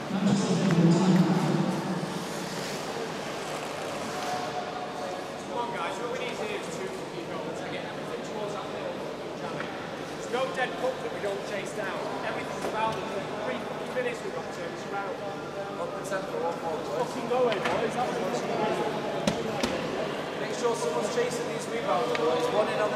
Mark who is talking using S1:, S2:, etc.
S1: on guys, what we need to do is to get everything towards that middle challenge. There's no dead puck that we don't chase down. Everything's about it. 3 minutes we've got to turn this around.
S2: Up the tempo, up all the way.
S1: Fucking go away, boys. That's what we're doing.
S2: Make sure someone's chasing these rebounds, boys. 1 in